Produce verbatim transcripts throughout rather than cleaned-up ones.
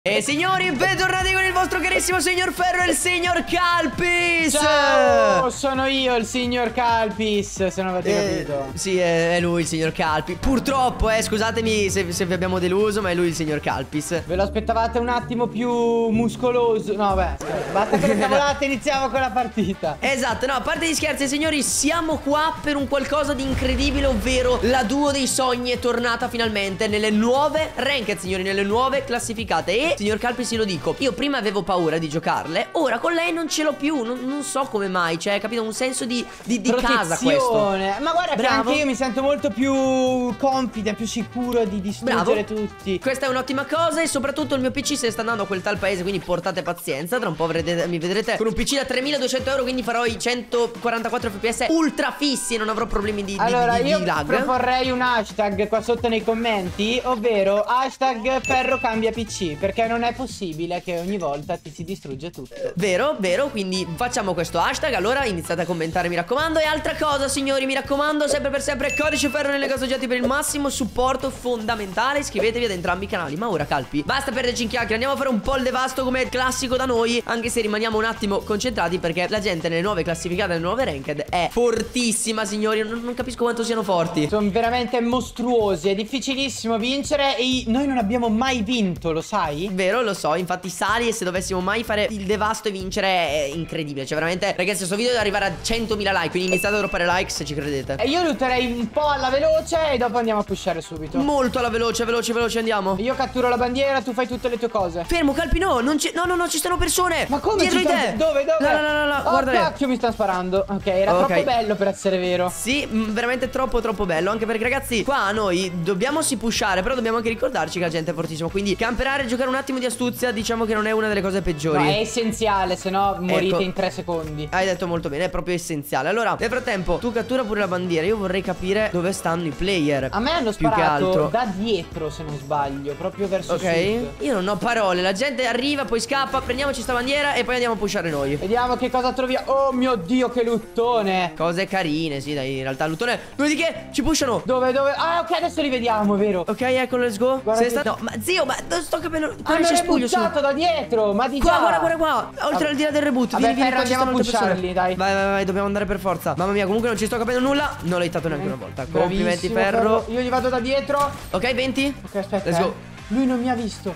E signori, bentornati con il vostro carissimo signor Ferro e il signor Calpis. Ciao, sono io il signor Calpis, se non avete eh, capito. Sì, è, è lui il signor Calpis. Purtroppo, eh, scusatemi se, se vi abbiamo deluso, ma è lui il signor Calpis. Ve lo aspettavate un attimo più muscoloso? No, beh, basta che le cavolate, iniziamo con la partita. Esatto, no, a parte gli scherzi, signori, siamo qua per un qualcosa di incredibile, ovvero la duo dei sogni è tornata finalmente nelle nuove ranked, signori, nelle nuove classificate. E signor Calpis, lo dico, io prima avevo paura di giocarle, ora con lei non ce l'ho più, non, non so come mai, cioè, capito, un senso di, di, di casa questo. Ma guarda, Bravo. che anche io mi sento molto più confident, più sicuro di distruggere Bravo. tutti. Questa è un'ottima cosa e soprattutto il mio P C se ne sta andando a quel tal paese, quindi portate pazienza, tra un po' vedrete, mi vedrete con un P C da tremiladuecento euro, quindi farò i centoquarantaquattro F P S ultra fissi e non avrò problemi di, allora, di, di, io di lag. proporrei un hashtag qua sotto nei commenti, ovvero hashtag Ferro cambia P C, perché non è possibile che ogni volta ti si distrugge tutto. Vero, vero, quindi facciamo questo hashtag. Allora iniziate a commentare, mi raccomando. E altra cosa, signori, mi raccomando, sempre per sempre codice Ferro nelle cose oggetti per il massimo supporto fondamentale. Iscrivetevi ad entrambi i canali. Ma ora, Calpi, basta perderci in chiacchiere, andiamo a fare un po' il devasto come classico da noi, anche se rimaniamo un attimo concentrati, perché la gente nelle nuove classificate, nelle nuove ranked è fortissima, signori. Non, non capisco quanto siano forti. Sono veramente mostruosi, è difficilissimo vincere e noi non abbiamo mai vinto, lo sai? Vero, lo so, infatti sali e se dovessimo mai fare il devasto e vincere è incredibile. Cioè veramente, ragazzi, questo video deve arrivare a centomila like, quindi iniziate a droppare like se ci credete. E io lutterei un po' alla veloce e dopo andiamo a pushare subito. Molto alla veloce, veloce, veloce, andiamo. Io catturo la bandiera, tu fai tutte le tue cose. Fermo, Calpi, no, non ci, no, no, no, ci stanno persone. Ma come? Dietro ci di stanno... te. Dove, dove? No, no, no, no, no. Oh, guarda, cacchio, mi stanno sparando. Ok, era okay. troppo bello per essere vero. Sì, veramente troppo, troppo bello. Anche perché, ragazzi, qua noi dobbiamo sì pushare, però dobbiamo anche ricordarci che la gente è fortissima. Quindi camperare e giocare un attimo di astuzia, diciamo che non è una delle cose peggiori. No, è essenziale, se no morite ecco. in tre secondi. Hai detto molto bene, è proprio essenziale. Allora, nel frattempo, tu cattura pure la bandiera. Io vorrei capire dove stanno i player. A me hanno sparato da dietro, se non sbaglio, proprio verso Ok, sud. Io non ho parole. La gente arriva, poi scappa, prendiamoci sta bandiera e poi andiamo a pushare noi. Vediamo che cosa troviamo. Oh mio Dio, che luttone. Cose carine, sì, dai, in realtà luttone. Vedi che ci pushano. Dove, dove? Ah, ok, adesso li vediamo, vero? Ok, eccolo, let's go. Guarda sta... che... No, ma zio, ma non sto capendo. Ah, mi hai buttato da dietro, ma di qua, già. guarda, guarda qua. Oltre al di là del reboot. Vabbè, vieni, vieni, Ferro, andiamo a pusharli, dai. Vai, vai, vai, dobbiamo andare per forza. Mamma mia, comunque non ci sto capendo nulla. Non l'ho hittato neanche una volta. Complimenti, Ferro. Ferro. Io gli vado da dietro. Ok, venti. Ok, aspetta. Let's eh. go. Lui non mi ha visto.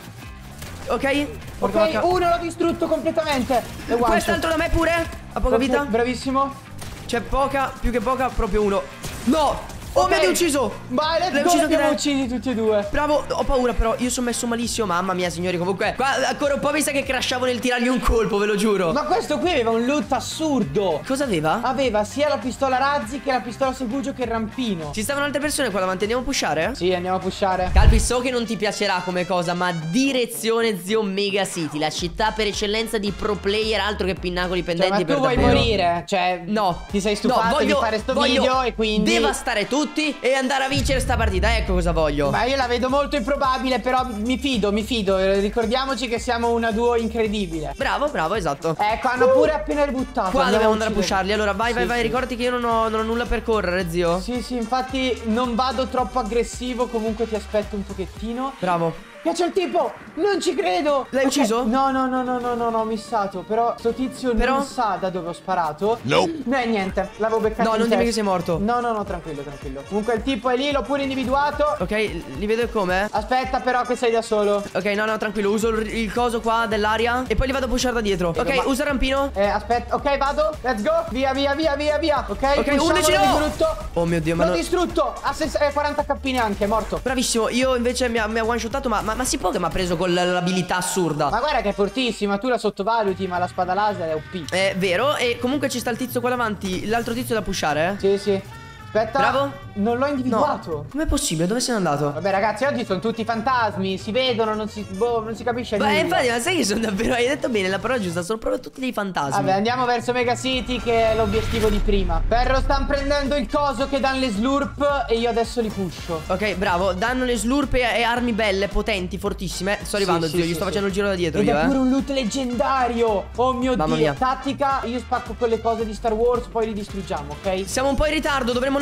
Ok. Ok, uno l'ho distrutto completamente. Quest'altro da me pure. Ha poca okay, vita. Bravissimo. C'è poca, più che poca, proprio uno. No. Oh, okay. Mi ha ucciso. Vai, let's go, ucciso li abbiamo uccisi tutti e due. Bravo, ho paura però, io sono messo malissimo. Mamma mia, signori, comunque qua ancora un po' mi sa che crashavo nel tirargli un colpo, ve lo giuro. Ma questo qui aveva un loot assurdo. Cosa aveva? Aveva sia la pistola razzi che la pistola segugio che il rampino. Ci stavano altre persone qua davanti, andiamo a pushare? Sì, andiamo a pushare. Calpi, so che non ti piacerà come cosa, ma direzione zio Mega City, la città per eccellenza di pro player, altro che pinnacoli pendenti. Cioè, ma per tu vuoi davvero. morire? Cioè, no, ti sei stufato no, voglio, di fare sto voglio video e quindi devastare tutti e andare a vincere sta partita, ecco cosa voglio. Ma io la vedo molto improbabile, però mi fido, mi fido. Ricordiamoci che siamo una duo incredibile. Bravo, bravo, esatto. Ecco, hanno pure appena ributtato. Qua dobbiamo andare a pusharli. Allora vai, vai, sì, vai, sì. ricordati che io non ho, non ho nulla per correre, zio. Sì, sì, infatti non vado troppo aggressivo. Comunque ti aspetto un pochettino. Bravo. C'è il tipo, non ci credo. L'hai okay. ucciso? No, no, no, no, no, no, no, ho missato. Però sto tizio però... non sa da dove ho sparato. No. No, è niente, l'avevo beccato. No, non dimmi che sei morto. No, no, no, tranquillo, tranquillo. Comunque il tipo è lì, l'ho pure individuato. Ok, li vedo come? Aspetta però che sei da solo. Ok, no, no, tranquillo, uso il, il coso qua dell'aria e poi li vado a pushare da dietro. Ok, ma... usa il rampino. Eh, aspetta, ok, vado. Let's go. Via, via, via, via, via. Ok, ok, undici no. Distrutto. Oh mio Dio, ma l'ho non... distrutto. Ha quaranta K neanche, morto. Bravissimo, io invece mi ha, mi ha one shotato, ma, ma, ma si può che mi ha preso con l'abilità assurda. Ma guarda che è fortissima, tu la sottovaluti, ma la spada laser è O P. È vero, e comunque ci sta il tizio qua davanti. L'altro tizio da pushare, eh? Sì, sì. Aspetta. Bravo. Non l'ho individuato. No. Com'è possibile? Dove sei andato? Vabbè ragazzi, oggi sono tutti fantasmi. Si vedono, non si, boh, non si capisce nulla. Beh, infatti, ma sai che sono davvero... Hai detto bene, la parola giusta. Sono proprio tutti dei fantasmi. Vabbè, andiamo verso Mega City, che è l'obiettivo di prima. Ferro, stanno prendendo il coso che danno le slurp e io adesso li pusho. Ok, bravo. Danno le slurp e, e armi belle, potenti, fortissime. Sto arrivando, sì, zio. sì, Gli sì, sto sì. facendo il giro da dietro Ed io, è eh. pure un loot leggendario. Oh mio Mamma Dio. mia. Tattica, io spacco quelle cose di Star Wars, poi li distruggiamo, ok? Siamo un po' in ritardo, dovremmo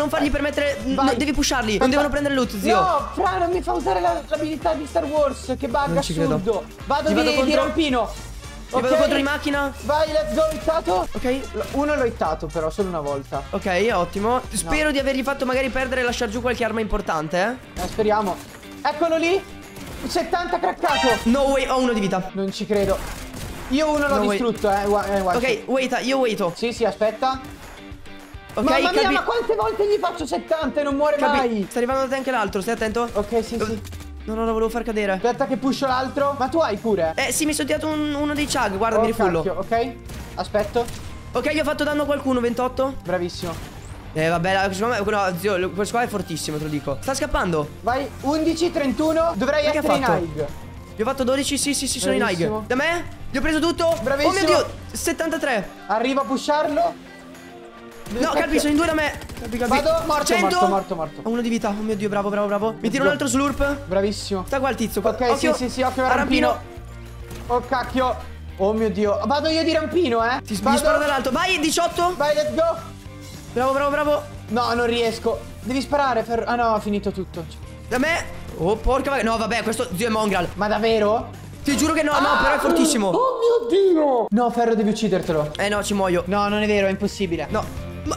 non fargli permettere. Vai. No, devi pusharli. Non Aspetta. devono prendere loot, zio. No, Fra, non mi fa usare la- l'abilità di Star Wars. Che bug Non ci credo. assurdo. Vado Ci di, vado di contro- rampino. Ti vado Ok. contro di macchina. Vai, let's go, hittato. Ok. Uno l'ho hittato però, solo una volta. Ok, ottimo. Spero di avergli fatto magari perdere e lasciar giù qualche arma importante, eh. Eh, speriamo. Eccolo lì. settanta craccato. No way, ho uno di vita. Non ci credo. Io uno l'ho No way. distrutto, eh. gua- eh, guarda. Ok, waita, io waito. Sì, sì, aspetta. Ok, Mamma mia, Calpi- ma quante volte gli faccio settanta e non muore Calpi- mai? Sta arrivando da te anche l'altro, stai attento. Ok, sì, sì. No, no, lo volevo far cadere. Aspetta che pusho l'altro. Ma tu hai pure? Eh, sì, mi sono tirato un- uno dei chug, guarda, Oh, mi rifullo. cacchio, ok. Aspetto. Ok, gli ho fatto danno a qualcuno, ventotto. Bravissimo. Eh, vabbè, la- secondo me, no, zio, questo qua è fortissimo, te lo dico. Sta scappando. Vai, undici, trentuno. Dovrei Ma che ha essere in fatto? high. Gli ho fatto dodici, sì, sì, sì, sono in Bravissimo. high. Da me? Gli ho preso tutto. Bravissimo. Oh mio Dio, settantatré. Arrivo a pusharlo. No, Calpi, sono in due da me. Calpi, Calpi. Vado, morto, cento. morto, morto, morto. Ho uno di vita, oh mio Dio, bravo, bravo, bravo. Mi tiro go. un altro slurp. Bravissimo. Sta qua il tizio. Ok, occhio. sì, sì, sì, occhio a a rampino. Oh, cacchio. Oh mio Dio. Vado io di rampino, eh. Ti Vado. gli sparo dall'alto. Vai, diciotto. Vai, let's go. Bravo, bravo, bravo. No, non riesco. Devi sparare, Ferro. Ah no, ho finito tutto. Da me. Oh, porca vacca. No, vabbè, questo zio è Mongrel. Ma davvero? Ti giuro che no, no, però è fortissimo. Oh mio Dio. No, Ferro, devi uccidertelo. Eh no, ci muoio. No, non è vero, è impossibile. No. Ma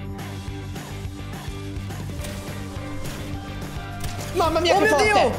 Mamma mia, Oh che mio forte. Dio.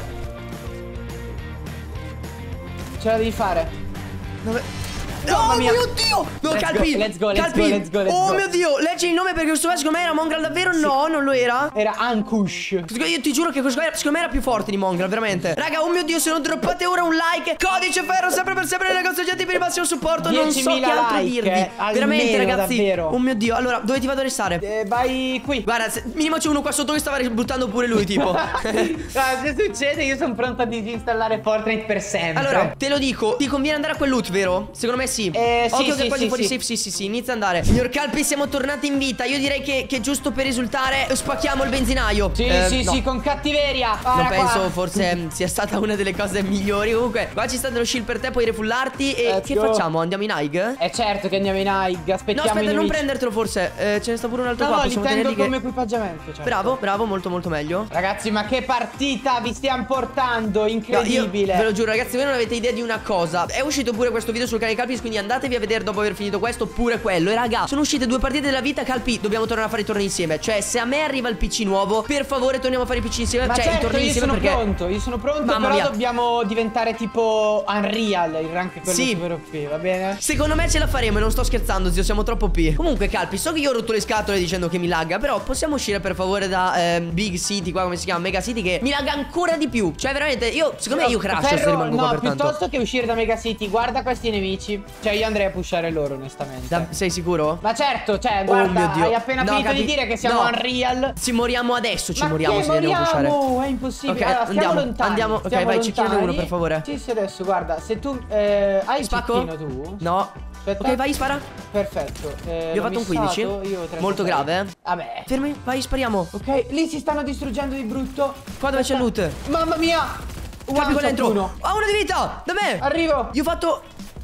Ce la devi fare. Dove? Mamma Oh mia. mio Dio! No, Let's Calpi! go, let's go, let's Calpi. go, let's go, let's oh go. mio Dio! Leggi il nome perché questo qua secondo me era Mongrel davvero? No, non lo era. Era Ankush. Io ti giuro che questo qua secondo me era più forte di Mongrel, veramente. Raga, oh mio Dio, se non droppate ora un like, codice Ferro sempre per sempre nel negozio oggetti per il massimo supporto. Non so che diecimila altro like, dirvi. eh, Veramente, almeno, ragazzi. davvero. Oh mio Dio. Allora, dove ti vado a restare? Eh, vai qui. Guarda, se- minimo c'è uno qua sotto che stava buttando pure lui, tipo. Ah, se succede, io sono pronto a disinstallare Fortnite per sempre. Allora, te lo dico, ti conviene andare a quel loot, vero? Secondo me sì. Eh, sì, Occhio sì, che quasi sì, fuori sì. safe, sì, sì, sì, inizia ad andare. Signor Calpi, siamo tornati in vita. Io direi che, che giusto per risultare spacchiamo il benzinaio. Sì, Eh, sì, no. sì, con cattiveria. Non Guarda penso qua. forse mm, sia stata una delle cose migliori. Comunque, qua ci sta dello shield per te, puoi refullarti. E Let's che go. facciamo? Andiamo in high? È certo che andiamo in high. No, Aspettiamo aspetta, i non nemici. prendertelo forse. Eh, ce ne sta pure un altro No, qua. no, li Possiamo tengo tenerli come che... equipaggiamento, certo. Bravo, bravo, molto molto meglio. Ragazzi, ma che partita vi stiamo portando? No, io Incredibile. ve lo giuro, ragazzi, voi non avete idea di una cosa. È uscito pure questo video sul canale Calpis, quindi andatevi a vedere dopo aver finito questo pure quello. E raga, sono uscite due partite della vita. Calpi, dobbiamo tornare a fare i tornei insieme. Cioè, se a me arriva il P C nuovo, per favore torniamo a fare i P C insieme. Ma Cioè, i certo, tornei io insieme sono perché pronto, io sono pronto, Mamma però mia. dobbiamo diventare tipo Unreal, il rank quello Sì. super O P, va bene? secondo me ce la faremo e non sto scherzando, zio, siamo troppo P. Comunque, Calpi, so che io ho rotto le scatole dicendo che mi lagga, però possiamo uscire per favore da ehm, Big City, qua come si chiama, Mega City, che mi lagga ancora di più. Cioè, veramente, io, secondo me io crash se Ferro, rimango no, qua per tanto. piuttosto che uscire da Mega City, guarda questi nemici. Cioè, io andrei a pushare loro, onestamente. Da- sei sicuro? Ma certo, cioè, Oh guarda, mio Dio. hai appena No, finito capi- di dire che siamo no. Unreal. Ci moriamo adesso, ci Ma moriamo che se ne andiamo a pushare. moriamo? È impossibile. Ok, Allora, stiamo andiamo, lontani. andiamo. Ok, stiamo vai, cecchino lontani. uno, per favore. Sì, sì, adesso, guarda, se tu eh, hai il Spacco? cecchino tu. No. Aspetta. Ok, vai, spara. Perfetto. Eh, Io ho l'ho fatto un missato, quindici. io trentasei. Molto grave, eh. Vabbè. Fermi, vai, spariamo. Ok, lì si stanno distruggendo di brutto. Qua dove c'è il loot? Mamma mia! Calpi One qua shot dentro. uno. Ho uno di vita. Da me. Arrivo. Io ho fatto.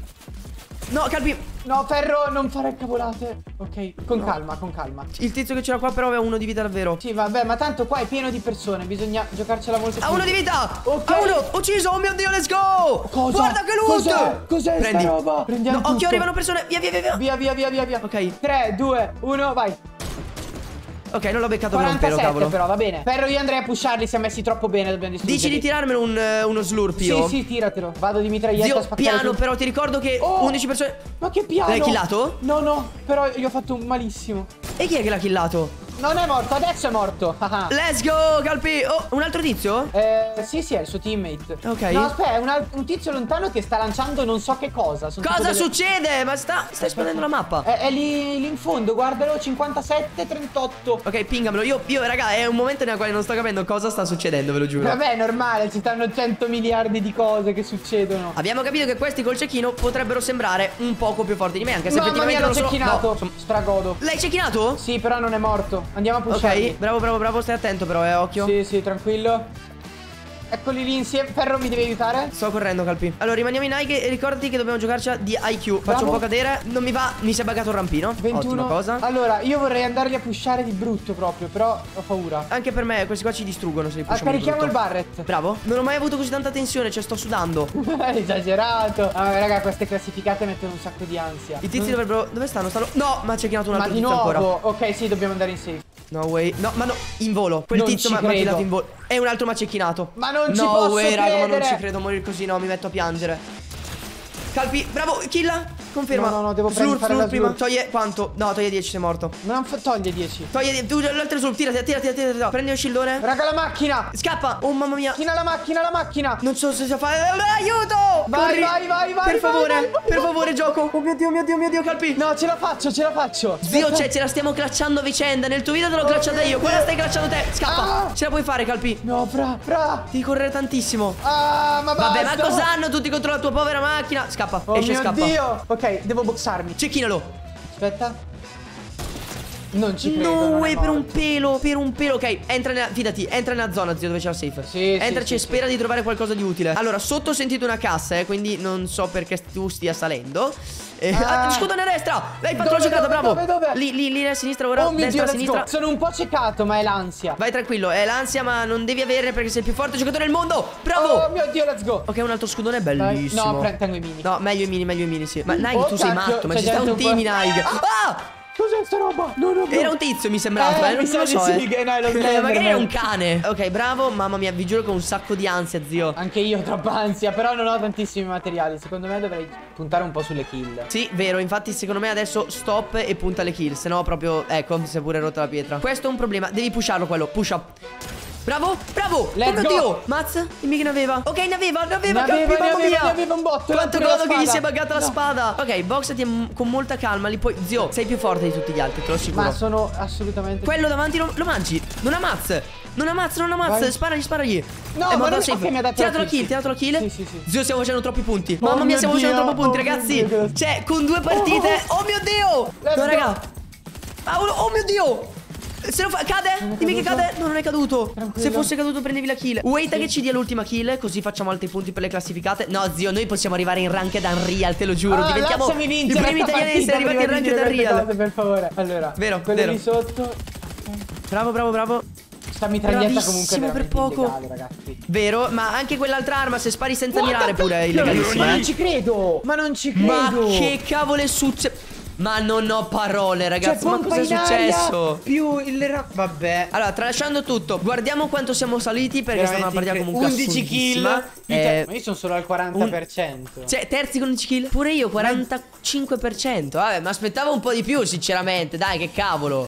No, Calpi. No, Ferro, non fare cavolate. Ok, con No. calma, con calma. Il tizio che c'era qua però aveva uno di vita davvero. Sì, vabbè, ma tanto qua è pieno di persone. Bisogna giocarcela molto più. Ha uno di vita. Ok. Ha uno. Ucciso. Oh mio Dio, let's go. Cosa? Guarda che loot. Cos'è? Cos'è sta Prendi. roba? Prendiamo No, occhio, tutto. arrivano persone. Via, via, via, via. Via, via, via, via, via. Ok. tre, due, uno, vai. Ok, non l'ho beccato per un pelo, quarantasette cavolo. però, va bene. Ferro, io andrei a pusharli, si è messi troppo bene, dobbiamo distruggerli. Dici di tirarmelo un, eh, uno slurp io? Sì, sì, tiratelo. Vado di mitraglietta a Zio, spaccare piano, tutto. però ti ricordo che Oh! undici persone. Ma che piano? L'hai killato? No, no, però io ho fatto un malissimo. E chi è che l'ha killato? Non è morto, adesso è morto. Haha. Let's go, Calpi. Oh, un altro tizio? Eh, sì, sì, è il suo teammate. Ok. No, aspetta, è un, al- un tizio lontano che sta lanciando non so che cosa. Sono Cosa tipo delle- succede? Ma sta, sta esplodendo la mappa. È, è lì, lì in fondo, guardalo, cinquantasette trentotto. Ok, pingamelo. Io, io, raga, è un momento nel quale non sto capendo cosa sta succedendo, ve lo giuro. Vabbè, è normale, ci stanno cento miliardi di cose che succedono. Abbiamo capito che questi col cecchino potrebbero sembrare un poco più forti di me, anche se Mamma effettivamente mia, l'ho non sono. cecchinato. No, son- Stragodo. L'hai cecchinato? Sì, però non è morto. Andiamo a Ok, pusharli. bravo, bravo, bravo, stai attento però, eh, occhio. Sì, sì, tranquillo. Eccoli lì insieme. Ferro, mi devi aiutare? Sto correndo, Calpi. Allora, rimaniamo in high e ricordati che dobbiamo giocarci di I Q. Faccio Bravo. un po' cadere. Non mi va, mi si è buggato il rampino. ventuno. Ottima cosa. Allora, io vorrei andarli a pushare di brutto proprio, però ho paura. Anche per me, questi qua ci distruggono se li Ah, pushiamo di carichiamo il brutto. Barret. Bravo. Non ho mai avuto così tanta tensione, cioè sto sudando. Esagerato. Ah, raga, queste classificate mettono un sacco di ansia. I tizi dovrebbero... Dove stanno? Stanno... No, ma c'è chinato un Ma altro di tizio nuovo? ancora. Ok, sì, dobbiamo andare in safe. No way. No, ma no, in volo. Quel Non tizio ci mi ha credo. chinato in volo. È un altro macecchinato. Ma non ci no posso way, raga, ma non credere. ci credo. Morire così, no, mi metto a piangere. Calpi, bravo, killa. Conferma. No, no, no, devo slurp, fare la slurp prima. slurp. Toglie quanto? No, toglie dieci, sei morto. Non fa- toglie dieci. Toglie die- tu l'altro slurp, tira, tira, tira, tira, tira, tira. Prendi lo scildone. Raga, la macchina. Scappa. Oh mamma mia. Macchina, la macchina, la macchina. Non so se sa fare. Aiuto! Vai, Corri. vai, vai, vai, Per vai, favore, vai, vai, per vai. favore, gioco. Oh mio Dio, mio Dio, mio Dio, Calpi. No, ce la faccio, ce la faccio. Zio, Aspetta. cioè, ce la stiamo clacciando a vicenda. Nel tuo video te l'ho clacciata io. Quella stai clacciando te. Scappa. Ah. Ce la puoi fare, Calpi. No, fra, fra. Devi correre tantissimo. Ah, ma basta. Vabbè, ma cosa hanno tutti contro la tua povera macchina? Scappa, Oh esce e mio scappa. Dio. Ok, devo boxarmi. Cecchinalo. Aspetta. Non ci credo. No non è way, per un morto. pelo, per un pelo. Ok, entra nella, fidati, entra nella zona, zio, dove c'è la safe. Sì, Entraci sì, e sì, spera di trovare qualcosa di utile. Allora, sotto ho sentito una cassa, eh, quindi non so perché tu stia salendo. Eh, Ah. ah, scudo a destra. L'hai fatto Dove, la giocata, dove, bravo. dove, dove? Lì, lì, lì a sinistra ora, Oh mio destra, Dio, a let's sinistra. go. Sono un po' ciecato, ma è l'ansia. Vai tranquillo, è l'ansia, ma non devi avere perché sei il più forte giocatore del mondo. Bravo. Oh mio Dio, let's go. Ok, un altro scudone Dai. bellissimo. No, pre- tengo i mini. No, meglio i mini, meglio i mini, sì. Ma Nike, Oh, tu sei cacchio, matto, ma c'è ci sta gente un un po'- team in Nike. Ah! Cos'è sta roba? No, no, no. Era un tizio, mi sembrava, Eh, eh, non mi sa lo di so, sì, eh. che no, è lo Eh, Slenderman. magari era un cane. Ok, bravo, mamma mia, vi giuro che ho un sacco di ansia, zio. Anche io ho troppa ansia, però non ho tantissimi materiali. Secondo me dovrei puntare un po' sulle kill. Sì, vero, infatti secondo me adesso stop e punta le kill. Se no proprio, ecco, si è pure rotta la pietra. Questo è un problema, devi pusharlo quello, pusha. Bravo, bravo. Let's Oh mio go. Dio. Mazz, dimmi che ne aveva. Ok, ne aveva, ne aveva, Ne Calpi, aveva, ne mamma aveva, mia. ne aveva un botto, Quanto pure la godo che gli spada. si è buggata la No. spada. Ok, boxati m- con molta calma, li puoi... Zio, sei più forte di tutti gli altri, te lo assicuro. Ma sono assolutamente. Quello davanti lo, lo mangi. Non ammazza. Non ammazza, non ammazza. Vai. Sparagli, sparagli. No, È ma morto non- da safe. ok, mi ha dato Tirato la la kill, kill, tirato la kill. Sì, sì, sì. Zio, stiamo facendo troppi punti. Oh Mamma mia, mio stiamo facendo Dio, troppi punti, oh mio ragazzi. Dio. Cioè, con due partite. Oh, mio Dio. Let's No, go. raga. Ah, oh, oh mio Dio. Se lo fa, cade? Dimmi che caduto? cade. No, non è caduto. Tranquillo. Se fosse caduto, prendevi la kill. Waita che ci dia l'ultima kill, così facciamo altri punti per le classificate. No, zio, noi possiamo arrivare in ranked Unreal, te lo giuro. Ah, Diventiamo lasciami i vincere primi sta italiani a essere partita arrivati in prima di ranked dire queste Unreal. cose, per favore. Allora, Vero, quello vero. lì sotto. Bravo, bravo, bravo. Sta mitraglietta Bravissimo comunque è per veramente poco. illegale, ragazzi. Vero, ma anche quell'altra arma, se spari senza What mirare the pure è fuck? illegalissima. Ma eh. non ci credo. Ma non ci Ma credo. che cavolo è successo? Ma non ho parole, Cioè, ragazzi. Ma pompa cosa è in aria successo? Più il ra- Vabbè. Allora, tralasciando tutto, guardiamo quanto siamo saliti perché è stata una partita Veramente comunque undici kill. assurdissima. Io te- Eh, Ma io sono solo al quaranta per cento. Cioè, terzi con undici kill? Pure io, quarantacinque per cento. Vabbè, ma aspettavo un po' di più, sinceramente. Dai, che cavolo.